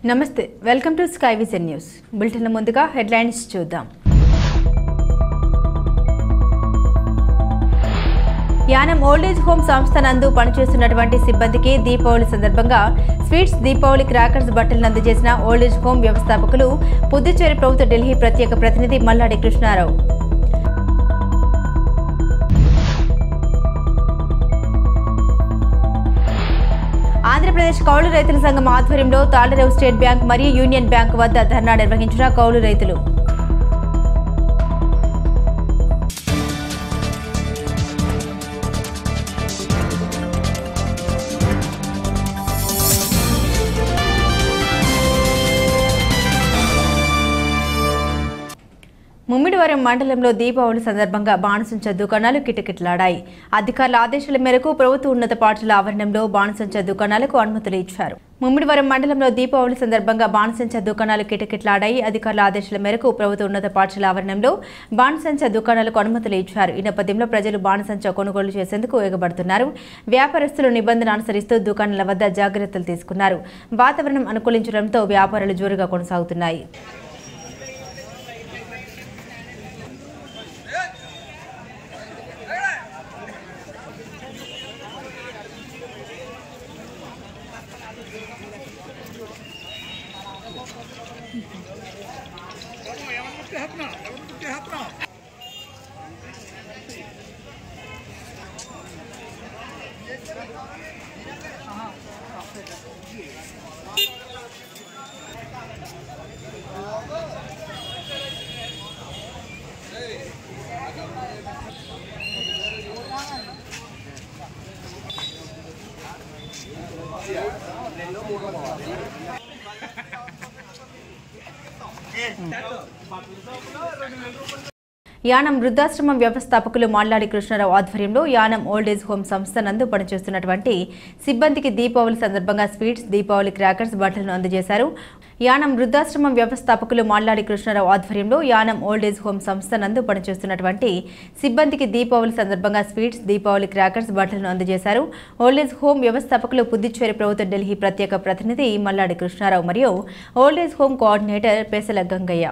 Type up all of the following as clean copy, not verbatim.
నమస్తే welcome to sky vision news bulletin ముందుగా headlines చూద్దాం యానం ఓల్డ్ ఏజ్ హోమ్ సంస్థ నందు పనిచేస్తున్నటువంటి సిబ్బందికి దీపావళి సందర్భంగా స్వీట్స్ దీపావళి క్రాకర్స్ బట్టలను అందజేసిన ఓల్డ్ ఏజ్ హోమ్ వ్యవస్థాపకులు పుదుచ్చేరి ప్రభుత్వ ఢిల్లీ ప్రత్యేక ప్రతినిధి మల్లాడి కృష్ణారావు ఆంధ్రప్రదేశ్ కౌలు రైతుల సంఘం ఆధ్వర్యంలో తాళ్లరేవు స్టేట్ బ్యాంక్ మరియు యూనియన్ బ్యాంక్ వద్ద ధర్నా నిర్వహించిన కౌలు రైతులు ముమ్మిడివరం మండలంలో దీపావళి సందర్భంగా బాణసంచ దుకాణాలు కిటకిటలాడాయి. అధికారుల ఆదేశాల మేరకు ప్రభుత్వ ఉన్నత పాఠశాల ఆవరణంలో బాణసంచ దుకాణాలకు అనుమతులు ఇచ్చారు. ముమ్మిడివరం మండలంలో దీపావళి సందర్భంగా బాణసంచ దుకాణాలు కిటకిటలాడాయి. అధికారుల ఆదేశాల మేరకు ప్రభుత్వ ఉన్నత పాఠశాల ఆవరణంలో బాణసంచ దుకాణాలకు అనుమతులు ఇచ్చారు. ఈ నేపథ్యంలో ప్రజలు బాణసంచ కొనుగోలు చేసేందుకు ఎగబడుతున్నారు. వ్యాపారస్తులు నిబంధనలు అనుసరిస్తూ దుకాణాల వద్ద జాగ్రత్తలు తీసుకున్నారు. వాతావరణం అనుకూలించడంతో వ్యాపారాలు జోరుగా కొనసాగుతున్నాయి. యానం వృద్ధాశ్రమం వ్యవస్థాపకులు మల్లాడి కృష్ణారావు ఆధ్వర్యంలో యానం ఓల్డ్ ఏజ్ హోమ్ సంస్థ నందు పనిచేస్తున్నటువంటి సిబ్బందికి దీపావళి సందర్భంగా స్వీట్స్ దీపావళి క్రాకర్స్ బట్టలను అందజేశారు. యానం వృద్ధాశ్రమం వ్యవస్థాపకులు మల్లాడి కృష్ణారావు ఆధ్వర్యంలో యానం ఓల్డ్ ఏజ్ హోమ్ సంస్థ నందు పనిచేస్తున్నటువంటి సిబ్బందికి దీపావళి సందర్భంగా స్వీట్స్ దీపావళి క్రాకర్స్ బట్టలను అందజేశారు. ఓల్డ్ ఏజ్ హోమ్ వ్యవస్థాపకులు పుదుచ్చేరి ప్రభుత్వ ఢిల్లీ ప్రత్యేక ప్రతినిధి మల్లాడి కృష్ణారావు మరియు old age home coordinator Pesala Gangaiah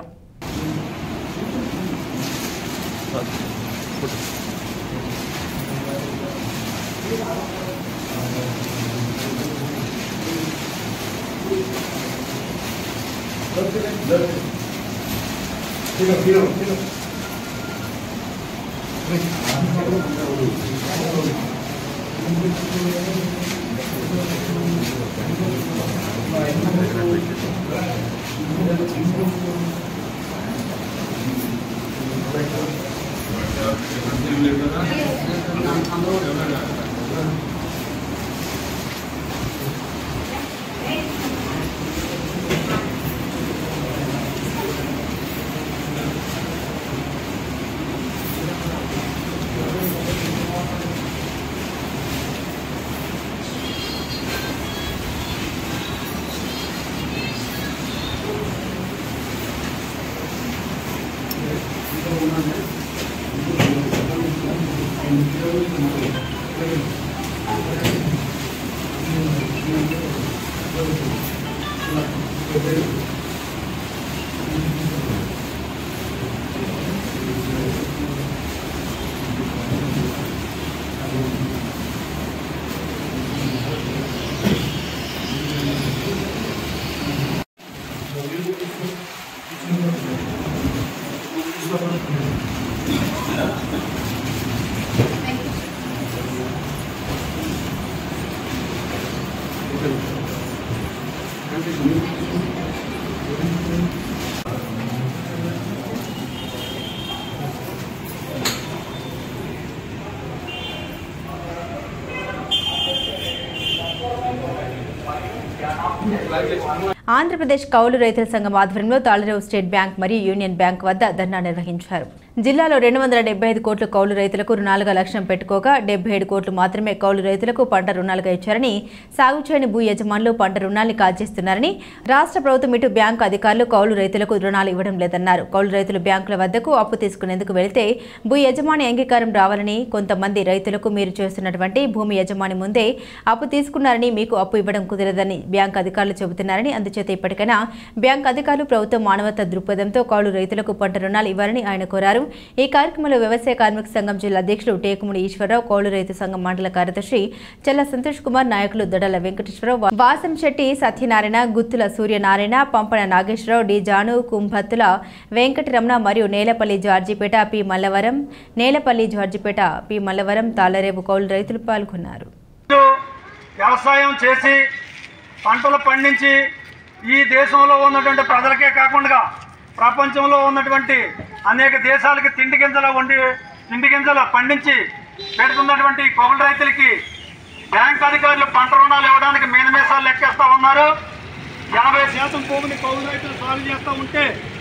Andhra Pradesh కౌలు రైతుల సంఘం ఆధ్వర్యంలో తాళ్లరేవు స్టేట్ బ్యాంక్ మరియు యూనియన్ బ్యాంక్ వద్ద ధర్నా నిర్వహించారు. జిల్లాలో 275 కోట్ల కౌలు రైతులకు రుణాలుగా లక్ష్యం పెట్టుకోగా 77 కోట్లు మాత్రమే కౌలు రైతులకు పంట రుణాలుగా ఇచ్చారని, సాగు చేయని భూ యజమానులు పంట రుణాల్ని కాజేస్తున్నారని రాష్ట్ర ప్రభుత్వం ఇటు బ్యాంకు అధికారులు కౌలు రైతులకు రుణాలు ఇవ్వడం లేదన్నారు. కౌలు రైతులు బ్యాంకుల వద్దకు అప్పు తీసుకునేందుకు వెళితే భూ యజమాని అంగీకారం రావాలని, కొంతమంది రైతులకు మీరు చేస్తున్నటువంటి భూమి యజమాని ముందే అప్పు తీసుకున్నారని, మీకు అప్పు ఇవ్వడం కుదరదని బ్యాంకు అధికారులు చెబుతున్నారని, అందుచేత ఇప్పటికైనా బ్యాంకు అధికారులు ప్రభుత్వం మానవతా దృక్పథంతో కౌలు రైతులకు పంట రుణాలు ఇవ్వాలని ఆయన కోరారు. ఈ కార్యక్రమంలో వ్యవసాయ కార్మిక సంఘం జిల్లా అధ్యక్షులు టేకుముడి ఈశ్వరరావు, కౌలు రైతు సంఘం మండల కార్యదర్శి చెల్ల సంతోష్ కుమార్, నాయకులు దొడల వెంకటేశ్వరరావు, వాసంశెట్టి సత్యనారాయణ, గుత్తుల సూర్యనారాయణ, పంపన నాగేశ్వరరావు, డి జాను, కుంభత్తుల వెంకటరమణ మరియు నేలపల్లి జార్జిపేట పి మల్లవరం, నేలపల్లి జార్జిపేట పి మల్లవరం, తాళరేవు కౌలు రైతులు పాల్గొన్నారు. వ్యవసాయం చేసి పంటలు పండించి ఈ దేశంలో ఉన్నటువంటి ప్రజలకే కాకుండా ప్రపంచంలో ఉన్నటువంటి అనేక దేశాలకి తిండి గింజలు పండించి పెడుతున్నటువంటి కౌలు రైతులకి బ్యాంక్ అధికారులు పంట రుణాలు ఇవ్వడానికి మేనమేసాలు లెక్కేస్తూ ఉన్నారు. 80% భూమిని కౌలు రైతులు సాగు చేస్తూ ఉంటే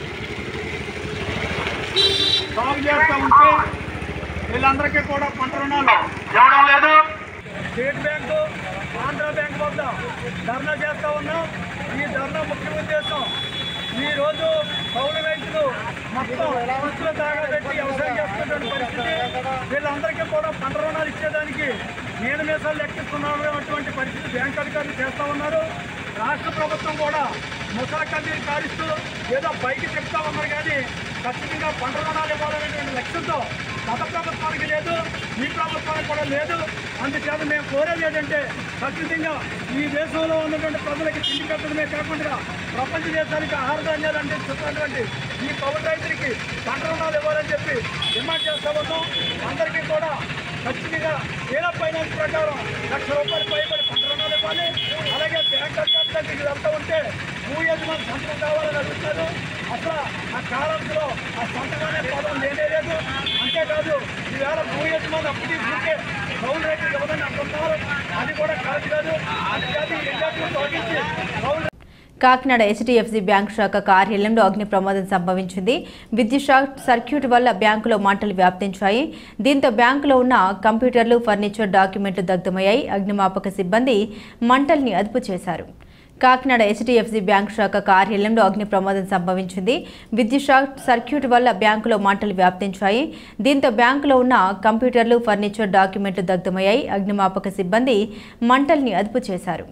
వీళ్ళందరికీ కూడా పంట రుణాలు ఇవ్వడం లేదు. స్టేట్ బ్యాంకు, ఆంధ్ర బ్యాంకు వద్ద ధర్నా చేస్తూ ఉన్నాం. ఈ ధర్నా ముఖ్య ఉద్దేశం ఈరోజు కౌలు రైతులు మొత్తం ఖర్చులు తాగబెట్టి వ్యవసాయం చేస్తున్నటువంటి పరిస్థితి, వీళ్ళందరికీ కూడా పంట రుణాలు ఇచ్చేదానికి మేనమేసాలు లెక్కిస్తున్నటువంటి పరిస్థితి బ్యాంకు అధికారులు చేస్తూ ఉన్నారు. రాష్ట్ర ప్రభుత్వం కూడా ముసల కన్నీరు కారిస్తూ ఏదో పైకి చెప్తా ఉన్నారు, కానీ ఖచ్చితంగా పంట రుణాలు ఇవ్వాలనేటువంటి లక్ష్యంతో గత ప్రభుత్వానికి లేదు, ఈ ప్రభుత్వానికి కూడా లేదు. అందుచేత మేము కోరేది ఏంటంటే ఖచ్చితంగా ఈ దేశంలో ఉన్నటువంటి ప్రజలకి తిండి పెట్టడమే కాకుండా ప్రపంచ దేశానికి ఆహార ధాన్యాలు అందిస్తున్నటువంటి ఈ కౌలు రైతులకి పంట రుణాలు ఇవ్వాలని చెప్పి డిమాండ్ చేస్తా ఉన్నాం. అందరికీ కూడా ఖచ్చితంగా ఏదో ఫైనాన్స్ ప్రకారం ₹1,00,000 పైబడి పంట రుణాలు ఇవ్వాలి. అలాగే బ్యాంక్ అధికారుల దగ్గరికి వెళ్తూ ఉంటే భూ యజమాని సంతకం కావాలని అడుగుతారు. అసలు ఆ కాలంలో ఆ సంతకాలనే పదం లేనే లేదు. అంతేకాదు ఈవేళ భూ యజమాని అప్పు తీసుకుంటే కౌలు రైతులు ఇవ్వదని అంటున్నారు. అది కూడా కరెక్ట్ కాదు. అది కాదు ఈ రెండింటిని తొలగించి కౌలు. కాకినాడ హెచ్డిఎఫ్సి బ్యాంకు శాఖ కార్యాలయంలో అగ్ని ప్రమాదం సంభవించింది. విద్యుత్ షార్ట్ సర్క్యూట్ వల్ల బ్యాంకులో మంటలు వ్యాప్తించాయి. దీంతో బ్యాంకులో ఉన్న కంప్యూటర్లు, ఫర్నిచర్, డాక్యుమెంట్లు దగ్ధమయ్యాయి. అగ్నిమాపక సిబ్బంది మంటల్ని అదుపు చేశారు. కాకినాడ హెచ్డిఎఫ్సి బ్యాంకు శాఖ కార్యాలయంలో అగ్ని ప్రమాదం సంభవించింది. విద్యుత్ షార్ట్ సర్క్యూట్ వల్ల బ్యాంకులో మంటలు వ్యాప్తించాయి. దీంతో బ్యాంకులో ఉన్న కంప్యూటర్లు, ఫర్నిచర్, డాక్యుమెంట్లు దగ్ధమయ్యాయి. అగ్నిమాపక సిబ్బంది మంటల్ని అదుపు చేశారు.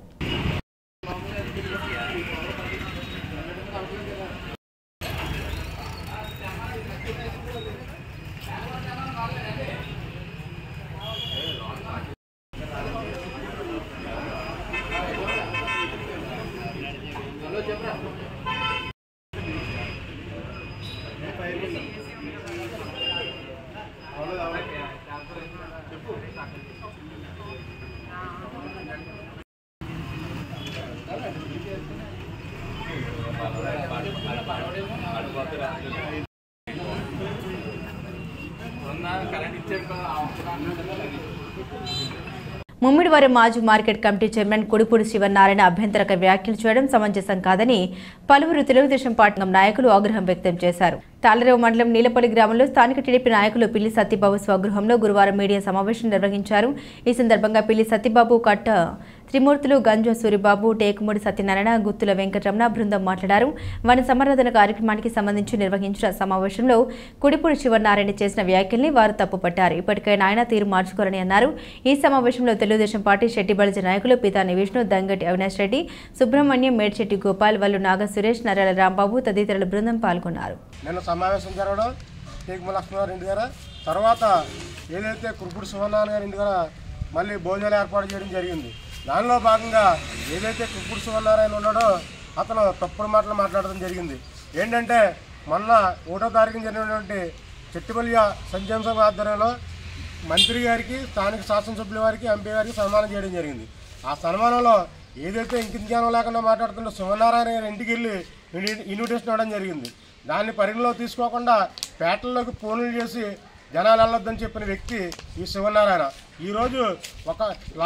ముమ్మిడివరం మాజీ market committee chairman Kodipudi Sivanarayana అభ్యంతరక వ్యాఖ్యలు చేయడం సమంజసం కాదని పలువురు తెలుగుదేశం పార్టీ నాయకులు ఆగ్రహం వ్యక్తం చేశారు. తాళరేవు మండలం నీలపల్లి గ్రామంలో స్థానిక టీడీపీ నాయకులు పిల్లి సత్యబాబు స్వగృహంలో గురువారం మీడియా సమావేశం నిర్వహించారు. ఈ సందర్భంగా పిల్లి సత్యబాబు, కట్ట త్రిమూర్తులు, గంజ సూరిబాబు, టేకుముడి సత్యనారాయణ, గుత్తుల వెంకటరమణ బృందం మాట్లాడారు. వన సంవర్ధన కార్యక్రమానికి సంబంధించి నిర్వహించిన సమావేశంలో కొడిపూడి శివనారాయణ చేసిన వ్యాఖ్యల్ని వారు తప్పుపట్టారు. ఇప్పటికైనా ఆయన తీరు మార్చుకోవాలని అన్నారు. ఈ సమావేశంలో తెలుగుదేశం పార్టీ శెట్టి బలిజ నాయకులు పితాని విష్ణు, దంగటి అవినాష్ రెడ్డి, సుబ్రహ్మణ్యం, మేడ్చెట్టి గోపాల్, వల్లు నాగ సురేష్, నర్యాల రాంబాబు తదితరుల బృందం పాల్గొన్నారు. సమావేశం జరగడం టేకుముడి లక్ష్మణరావు ఇంటి దగ్గర, తర్వాత ఏదైతే కొడిపూడి శివనారాయణ గారి ఇంటి దగ్గర మళ్ళీ భోజనాలు ఏర్పాటు చేయడం జరిగింది. దానిలో భాగంగా ఏదైతే కొడిపూడి శివనారాయణ ఉన్నాడో అతను తప్పుడు మాటలు మాట్లాడడం జరిగింది. ఏంటంటే మొన్న 1వ తారీఖున జరిగినటువంటి చెట్టిపల్లి సంక్షేమ సంఘ ఆధ్వర్యంలో మంత్రి గారికి, స్థానిక శాసనసభ్యుల వారికి, ఎంపీ గారికి సన్మానం చేయడం జరిగింది. ఆ సన్మానంలో ఏదైతే ఇంకించానం లేకుండా మాట్లాడుతుందో శివనారాయణ గారి ఇంటికి వెళ్ళి ఇన్విటేషన్ ఇవ్వడం జరిగింది. దాన్ని పరిగణలో తీసుకోకుండా పేటల్లోకి ఫోన్లు చేసి జనాలు వెళ్ళొద్దని చెప్పిన వ్యక్తి ఈ శివనారాయణ. ఈరోజు ఒక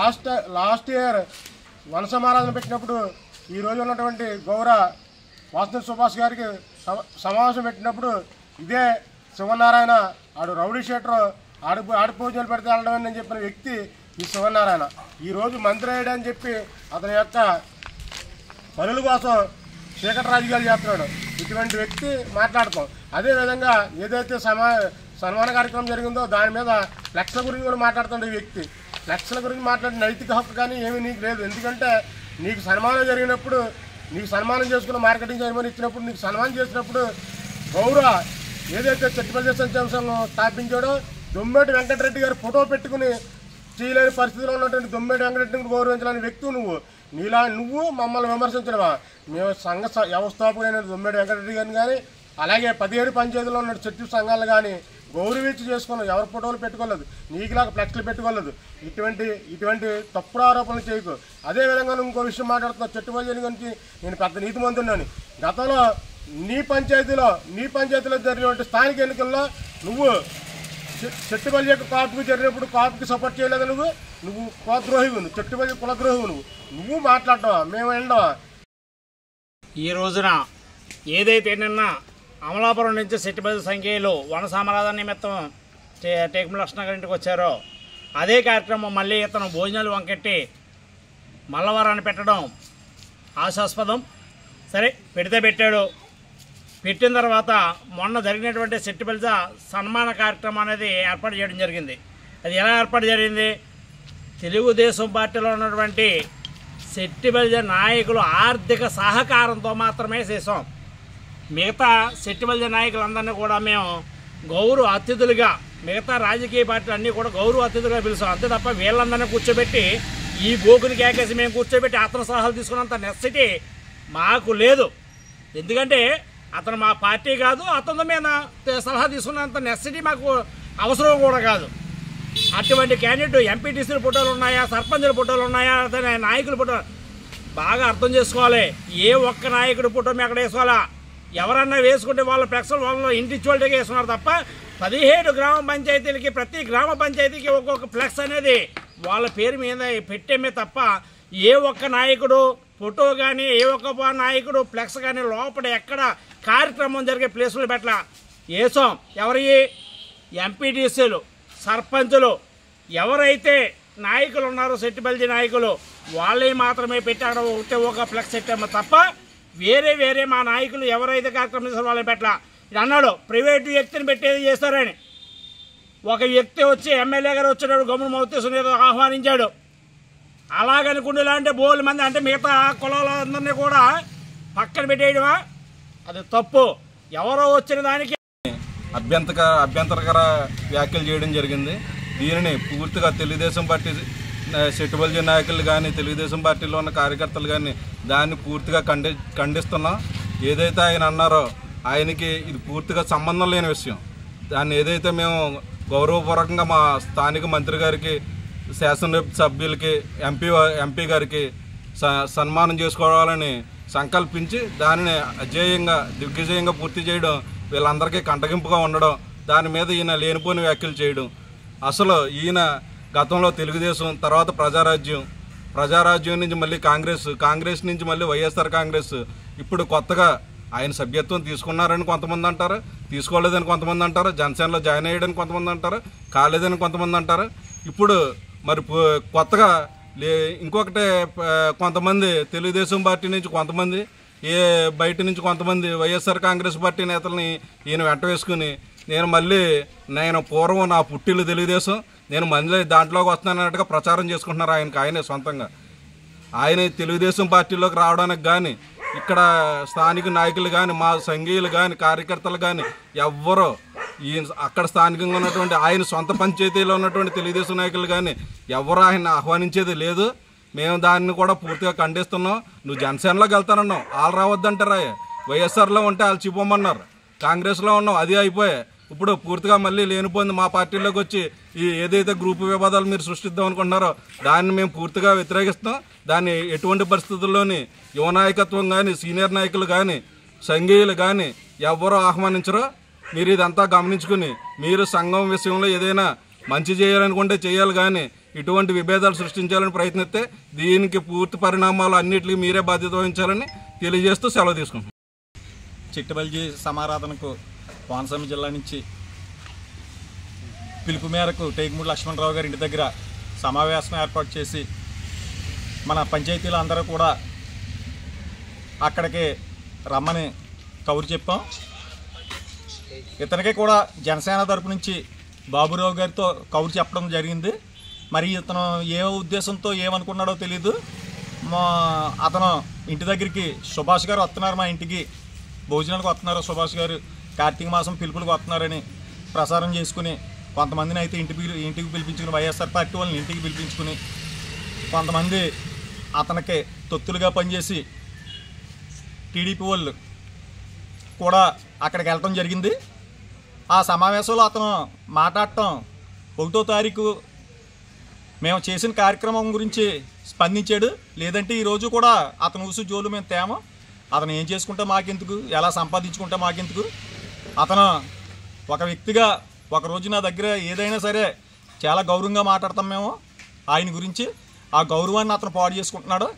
లాస్ట్ ఇయర్ వన సమారాధన పెట్టినప్పుడు ఈరోజు ఉన్నటువంటి గౌరవ వాసన సుభాష్ గారికి సమావేశం పెట్టినప్పుడు ఇదే శివనారాయణ ఆడు రౌడీ షీటర్ ఆడిపోజలు పెడితే వెళ్ళడం అని చెప్పిన వ్యక్తి ఈ శివనారాయణ. ఈరోజు మంత్రి అయ్యాడని చెప్పి అతని యొక్క పనుల కోసం చీకటి రాజకీయాలు చేస్తున్నాడు. ఇటువంటి వ్యక్తి మాట్లాడతాం. అదేవిధంగా ఏదైతే సన్మాన కార్యక్రమం జరిగిందో దాని మీద ఫ్లెక్స్ల గురించి కూడా మాట్లాడుతున్నాడు ఈ వ్యక్తి. ఫ్లెక్స్ల గురించి మాట్లాడే నైతిక హక్కు కానీ ఏమీ నీకు లేదు. ఎందుకంటే నీకు సన్మానం జరిగినప్పుడు, నీకు సన్మానం చేసుకున్న మార్కెటింగ్ చేయమని ఇచ్చినప్పుడు, నీకు సన్మానం చేసినప్పుడు గౌరవ ఏదైతే చెట్టుపల్లి సంక్షేమ సంఘం స్థాపించాడో దొమ్మేటి వెంకటరెడ్డి గారు ఫోటో పెట్టుకుని చేయలేని పరిస్థితిలో ఉన్నటువంటి దొమ్మేటి వెంకటరెడ్డిని గౌరవించాలని వ్యక్తి నువ్వు మమ్మల్ని విమర్శించడమా? మేము సంఘ వ్యవస్థాపకుడైన దొమ్మేటి వెంకటరెడ్డి గారిని కానీ అలాగే 17 పంచాయతీలో ఉన్న చెట్టు సంఘాలు కానీ గౌరవించి చేసుకున్నావు. ఎవరి ఫోటోలు పెట్టుకోలేదు, నీకులాగా ఫ్లెక్స్లు పెట్టుకోలేదు. ఇటువంటి తప్పుడు ఆరోపణలు చేయకు. అదేవిధంగా ఇంకో విషయం మాట్లాడుతున్నా, చెట్టుపల్లి గురించి నేను పెద్ద నీతిమంతున్నాను. గతంలో నీ పంచాయతీలో జరిగినటువంటి స్థానిక ఎన్నికల్లో నువ్వు చెట్టుపల్లి యొక్క కాపుకి జరిగినప్పుడు కాపుకి సపోర్ట్ చేయలేదు. నువ్వు కులద్రోహివు, చెట్టుపల్లి కులద్రోహివు. నువ్వు మాట్లాడటమా? మేము వెళ్ళడమా? ఈ రోజున ఏదైతే నిన్న అమలాపురం నుంచి సెట్టిపల్లి సంఖ్యలో వన సమారాధన నిమిత్తం టేకుమల లక్ష్మణ గారి ఇంటికి వచ్చారో అదే కార్యక్రమం మళ్ళీ ఇతను భోజనాలు వంకెట్టి మల్లవారాన్ని పెట్టడం ఆశాస్పదం. సరే, పెడితే పెట్టాడు. పెట్టిన తర్వాత మొన్న జరిగినటువంటి సెట్టిపల్లి సన్మాన కార్యక్రమం అనేది ఏర్పాటు చేయడం జరిగింది. అది ఎలా ఏర్పాటు జరిగింది? తెలుగుదేశం పార్టీలో ఉన్నటువంటి సెట్టిపల్లి నాయకులు ఆర్థిక సహకారంతో మాత్రమే చేసాం. మిగతా సెట్టిపల్లి నాయకులందరినీ కూడా మేము గౌరవ అతిథులుగా, మిగతా రాజకీయ పార్టీలు అన్నీ కూడా గౌరవ అతిథులుగా పిలుస్తాం. అంతే తప్ప వీళ్ళందరినీ కూర్చోబెట్టి ఈ బోకుని కేకేసి మేము కూర్చోబెట్టి అతని సలహాలు తీసుకున్నంత నెస్సిటీ మాకు లేదు. ఎందుకంటే అతను మా పార్టీ కాదు, అతని మీద సలహా తీసుకున్నంత నెస్సిటీ మాకు అవసరం కూడా కాదు. అటువంటి క్యాండిడేట్ ఎంపీటీసీల ఫోటోలు ఉన్నాయా, సర్పంచుల ఫోటోలు ఉన్నాయా, అతని నాయకుల ఫోటోలు బాగా అర్థం చేసుకోవాలి. ఏ ఒక్క నాయకుడి ఫోటో మేము అక్కడ వేసుకోవాలా? ఎవరన్నా వేసుకుంటే వాళ్ళ ఫ్లెక్స్లు వాళ్ళు ఇండివిజువల్గా వేసుకున్నారు తప్ప 17 గ్రామ పంచాయతీలకి ప్రతి గ్రామ పంచాయతీకి ఒక్కొక్క ఫ్లెక్స్ అనేది వాళ్ళ పేరు మీద పెట్టేమే తప్ప ఏ ఒక్క నాయకుడు ఫోటో కానీ ఏ ఒక్క నాయకుడు ఫ్లెక్స్ కానీ లోపల ఎక్కడ కార్యక్రమం జరిగే ప్లేసులు పెట్టలా. వేసాం. ఎవరి ఎంపీటీసీలు, సర్పంచులు ఎవరైతే నాయకులు ఉన్నారో సెట్టిపల్లి నాయకులు వాళ్ళే మాత్రమే పెట్టాడో ఒక ఫ్లెక్స్ పెట్టామో తప్ప వేరే మా నాయకులు ఎవరైతే కార్యక్రమం చేస్తారో వాళ్ళని పెట్టలా. ఇది అన్నాడు ప్రైవేటు వ్యక్తిని పెట్టేది చేస్తారని. ఒక వ్యక్తి వచ్చి ఎమ్మెల్యే గారు వచ్చాడు, గమ్మున మౌతేశ్వరి ఆహ్వానించాడు. అలాగనుకుంటే ఇలాంటి బోలు మంది అంటే మిగతా కులాలందరినీ కూడా పక్కన పెట్టేయడమా? అది తప్పు. ఎవరో వచ్చిన దానికి అభ్యంతరకర వ్యాఖ్యలు చేయడం జరిగింది. దీనిని పూర్తిగా తెలుగుదేశం పార్టీ సెట్టిపల్లి నాయకులు కానీ తెలుగుదేశం పార్టీలో ఉన్న కార్యకర్తలు కానీ దాన్ని పూర్తిగా ఖండిస్తున్నాం. ఏదైతే ఆయన అన్నారో ఆయనకి ఇది పూర్తిగా సంబంధం లేని విషయం. దాన్ని ఏదైతే మేము గౌరవపూర్వకంగా మా స్థానిక మంత్రి గారికి, శాసనసభ్యులకి, ఎంపీ గారికి సన్మానం చేసుకోవాలని సంకల్పించి దానిని దిగ్విజయంగా పూర్తి చేయడం వీళ్ళందరికీ కంటగింపుగా ఉండడం, దాని మీద ఈయన లేనిపోని వ్యాఖ్యలు చేయడం. అసలు ఈయన గతంలో తెలుగుదేశం, తర్వాత ప్రజారాజ్యం నుంచి మళ్ళీ కాంగ్రెస్ నుంచి మళ్ళీ వైఎస్ఆర్ కాంగ్రెస్, ఇప్పుడు కొత్తగా ఆయన సభ్యత్వం తీసుకున్నారని కొంతమంది అంటారు, తీసుకోలేదని కొంతమంది అంటారు, జనసేనలో జాయిన్ అయ్యాడని కొంతమంది అంటారు, కాలేదని కొంతమంది అంటారు. ఇప్పుడు మరి కొత్తగా ఇంకొకటి కొంతమంది తెలుగుదేశం పార్టీ నుంచి కొంతమంది, బయట నుంచి కొంతమంది వైఎస్ఆర్ కాంగ్రెస్ పార్టీ నేతల్ని ఈయన వెంట వేసుకుని నేను పూర్వం నా పుట్టిల్లు తెలుగుదేశం, నేను మళ్ళీ దాంట్లోకి వస్తున్నానన్నట్టుగా ప్రచారం చేసుకుంటున్నారు. ఆయనే సొంతంగా ఆయన తెలుగుదేశం పార్టీలోకి రావడానికి కానీ, ఇక్కడ స్థానిక నాయకులు కానీ, మా సంఘీయులు కానీ, కార్యకర్తలు కానీ ఎవ్వరో అక్కడ స్థానికంగా ఉన్నటువంటి ఆయన సొంత పంచాయతీలో ఉన్నటువంటి తెలుగుదేశం నాయకులు కానీ ఎవరు ఆయన ఆహ్వానించేది లేదు. మేము దాన్ని కూడా పూర్తిగా ఖండిస్తున్నాం. నువ్వు జనసేనలోకి వెళ్తానన్నావు, వాళ్ళు రావద్దంటారా? వైఎస్ఆర్లో ఉంటే వాళ్ళు చిపోమన్నారు, కాంగ్రెస్లో ఉన్నావు, అది అయిపోయాయి. ఇప్పుడు పూర్తిగా మళ్ళీ లేనిపోయింది మా పార్టీలోకి వచ్చి ఈ ఏదైతే గ్రూపు వివాదాలు మీరు సృష్టిద్దాం అనుకుంటున్నారో దాన్ని మేము పూర్తిగా వ్యతిరేకిస్తాం. దాన్ని ఎటువంటి పరిస్థితుల్లోని యువ నాయకత్వం కానీ, సీనియర్ నాయకులు కానీ, సంఘీయులు కానీ ఎవరో ఆహ్వానించరో. మీరు ఇదంతా గమనించుకుని మీరు సంఘం విషయంలో ఏదైనా మంచి చేయాలనుకుంటే చేయాలి, కానీ ఇటువంటి విభేదాలు సృష్టించాలని ప్రయత్నిస్తే దీనికి పూర్తి పరిణామాలు అన్నిటికీ మీరే బాధ్యత వహించాలని తెలియజేస్తూ సెలవు తీసుకుంటున్నాం. చిట్టబల్జీ సమారాధనకు కోనసీమ జిల్లా నుంచి పిలుపు మేరకు టేకుమూడి లక్ష్మణరావు గారి ఇంటి దగ్గర సమావేశం ఏర్పాటు చేసి మన పంచాయతీలు అందరూ కూడా అక్కడికి రమ్మని కబురు చెప్పాం. ఇతనికి కూడా జనసేన తరపు నుంచి బాబురావు గారితో కబురు చెప్పడం జరిగింది. మరి ఇతను ఏ ఉద్దేశంతో ఏమనుకున్నాడో తెలీదు. అతను ఇంటి దగ్గరికి సుభాష్ గారు వస్తున్నారు, మా ఇంటికి భోజనాలకు వస్తున్నారు, సుభాష్ గారు కార్తీక మాసం పిలుపులకు వస్తున్నారని ప్రసారం చేసుకుని కొంతమందిని అయితే ఇంటికి పిలిపించుకుని వైఎస్ఆర్ పార్టీ వాళ్ళని ఇంటికి పిలిపించుకుని కొంతమంది అతనికి తొత్తులుగా పనిచేసి టీడీపీ వాళ్ళు కూడా అక్కడికి వెళ్ళటం జరిగింది. ఆ సమావేశంలో అతను మాట్లాడటం 1వ తారీఖు మేము చేసిన కార్యక్రమం గురించి స్పందించాడు. లేదంటే ఈరోజు కూడా అతను ఊసు జోలు మేము తేమో, అతను ఏం చేసుకుంటే మాకెందుకు, ఎలా సంపాదించుకుంటే మాకెందుకు. అతను ఒక వ్యక్తిగా ఒకరోజు నా దగ్గర ఏదైనా సరే చాలా గౌరవంగా మాట్లాడతాం మేము ఆయన గురించి. ఆ గౌరవాన్ని అతను పాడు చేసుకుంటున్నాడు.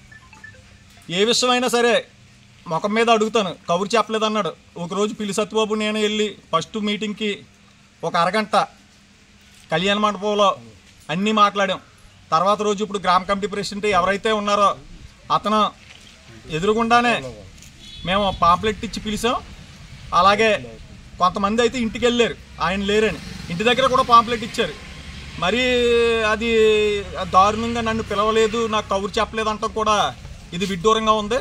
ఏ విషయమైనా సరే ముఖం మీద అడుగుతాను, కబురు చెప్పలేదన్నాడు. ఒకరోజు పిల్లి సత్యబాబు నేను వెళ్ళి ఫస్ట్ మీటింగ్కి ఒక అరగంట కళ్యాణ మండపంలో అన్నీ మాట్లాడాం. తర్వాత రోజు ఇప్పుడు గ్రామ కమిటీ ప్రెసిడెంట్ ఎవరైతే ఉన్నారో అతను ఎదురుగుండానే మేము పాంప్లెట్ ఇచ్చి పిలిచాం. అలాగే కొంతమంది అయితే ఇంటికి వెళ్ళారు, ఆయన లేరని ఇంటి దగ్గర కూడా పాంప్లెట్ ఇచ్చారు. మరి అది దారుణంగా నన్ను పిలవలేదు, నాకు కబురు చెప్పలేదంటే కూడా ఇది విడ్డూరంగా ఉంది.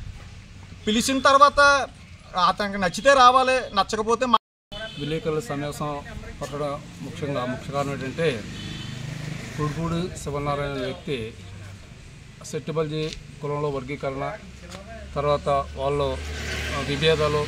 పిలిచిన తర్వాత అతనికి నచ్చితే రావాలి, నచ్చకపోతే విలేకరుల సమావేశం పట్టడం ముఖ్య కారణం ఏంటంటే కుడుపూడి శివనారాయణ వ్యక్తి సెట్టిబల్జీ కులంలో వర్గీకరణ తర్వాత వాళ్ళు విభేదాలు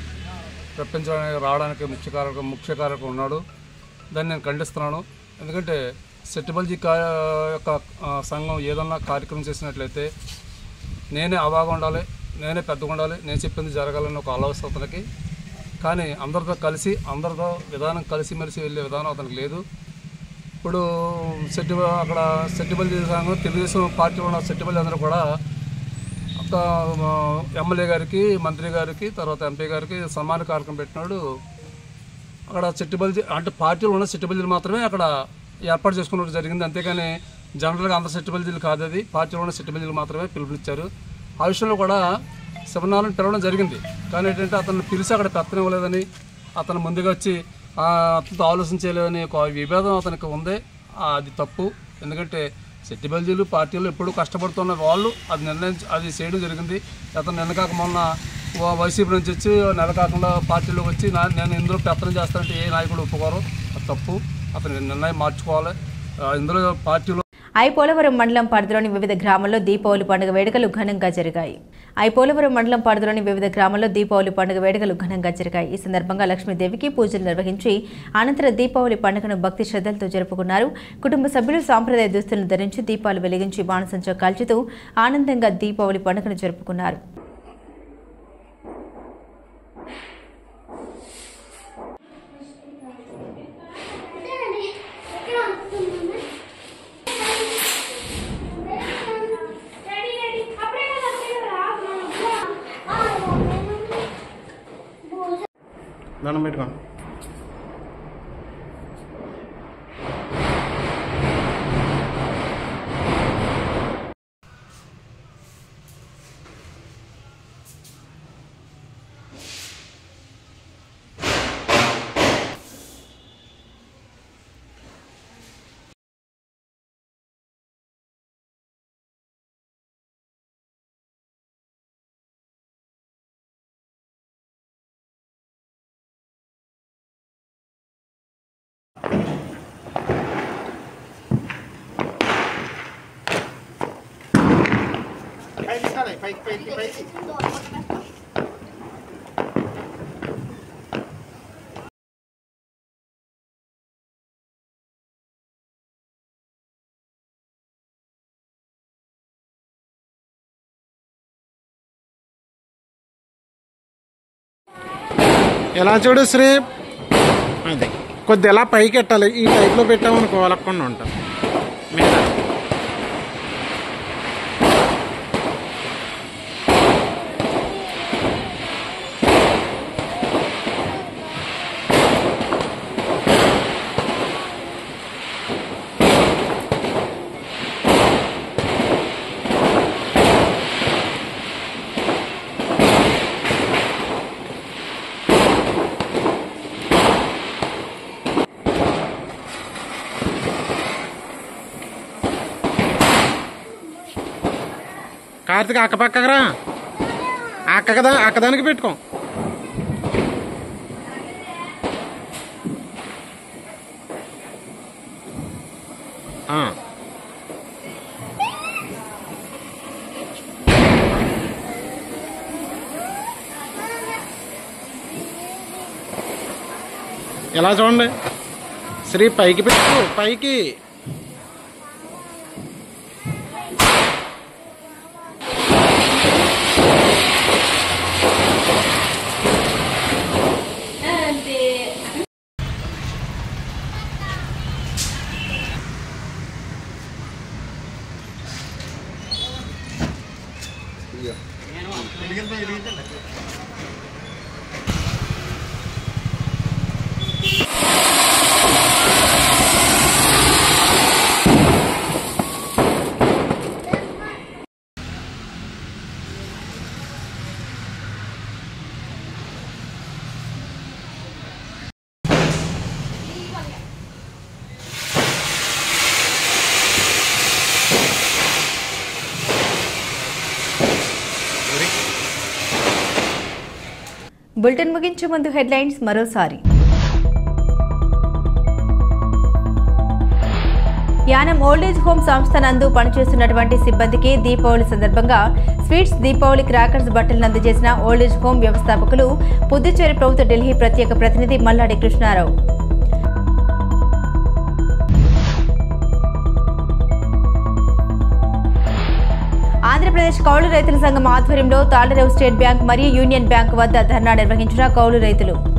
ప్రపంచానికి రావడానికి ముఖ్య కారకం ఉన్నాడు. దాన్ని నేను ఖండిస్తున్నాను. ఎందుకంటే సెట్టిబల్జీ యొక్క సంఘం ఏదన్నా కార్యక్రమం చేసినట్లయితే నేనే అవాగా ఉండాలి, నేనే పెద్దగా ఉండాలి, నేను చెప్పింది జరగాలని ఒక ఆలోచన అతనికి. కానీ అందరితో కలిసి అందరితో విధానం కలిసిమెలిసి వెళ్ళే విధానం అతనికి లేదు. ఇప్పుడు అక్కడ సెట్టిబల్జీ సంఘం తెలుగుదేశం పార్టీలో ఉన్న సెట్టిబల్జీ అందరూ కూడా ఒక ఎమ్మెల్యే గారికి, మంత్రి గారికి, తర్వాత ఎంపీ గారికి సన్మాన కార్యక్రమం పెట్టినాడు. అక్కడ సెట్టిబల్జీ అంటే పార్టీలో ఉన్న సెట్టిబల్జీలు మాత్రమే అక్కడ ఏర్పాటు చేసుకున్నట్టు జరిగింది. అంతేకాని జనరల్గా అందరు సెట్టిబల్జీలు కాదు, అది పార్టీలో ఉన్న సెట్టిబల్జీలు మాత్రమే పిలుపునిచ్చారు. ఆ విషయంలో కూడా శివనారాయణ పిలవడం జరిగింది. కానీ ఏంటంటే అతను పిలిచి అక్కడ పెత్తనం ఇవ్వలేదని, అతను ముందుగా వచ్చి అతనితో ఆలోచన చేయలేదని ఒక విభేదం అతనికి ఉంది. అది తప్పు. ఎందుకంటే సెట్టిబల్జీలు పార్టీలు ఎప్పుడూ కష్టపడుతున్న వాళ్ళు అది చేయడం జరిగింది. అతను నిన్న కాక మొన్న వైసీపీ నుంచి వచ్చి నెల కాకుండా పార్టీలోకి వచ్చి నేను ఇందులో పెత్తనం చేస్తానంటే ఏ నాయకుడు ఒప్పుకోరు. అది తప్పు. అతను నిర్ణయం మార్చుకోవాలి. ఇందులో పార్టీలో ఐపోలవరం మండలం పరిధిలోని వివిధ గ్రామాల్లో దీపావళి పండుగ వేడుకలు ఘనంగా జరిగాయి. ఐపోలవరం మండలం పరిధిలోని వివిధ గ్రామాల్లో దీపావళి పండుగ వేడుకలు ఘనంగా జరిగాయి. ఈ సందర్భంగా లక్ష్మీదేవికి పూజలు నిర్వహించి అనంతరం దీపావళి పండుగను భక్తి శ్రద్ధలతో జరుపుకున్నారు. కుటుంబ సభ్యులు సాంప్రదాయ దుస్తులను ధరించి దీపాలు వెలిగించి బాణసంచా కాల్చుతూ ఆనందంగా దీపావళి పండుగను జరుపుకున్నారు. దండం పెట్టుకోండి. ఎలా చూడు శ్రీ, అదే కొద్ది ఎలా పైకి ఎట్టాలి. ఈ టైప్లో పెట్టామనుకో అలక్కుండా ఉంటాం మీద. కార్తీక్ అక్క పక్కకరా, అక్కదానికి పెట్టుకో. ఇలా చూడండి శ్రీ, పైకి పెట్టు, పైకి. బులెటిన్ ముగించే ముందు హెడ్లైన్స్ మరోసారి. యానం ఓల్డేజ్ హోమ్ సంస్థ నందు పనిచేస్తున్నటువంటి సిబ్బందికి దీపావళి సందర్భంగా స్వీట్స్, దీపావళి క్రాకర్స్ బట్టలను అందజేసిన ఓల్డేజ్ హోమ్ వ్యవస్థాపకులు పుదుచ్చేరి ప్రభుత్వ ఢిల్లీ ప్రత్యేక ప్రతినిధి మల్లాడి కృష్ణారావు. ఆంధ్రప్రదేశ్ కౌలు రైతుల సంఘం ఆధ్వర్యంలో తాళ్లరేవు స్టేట్ బ్యాంక్ మరియు యూనియన్ బ్యాంక్ వద్ద ధర్నా నిర్వహించిన కౌలు రైతులు.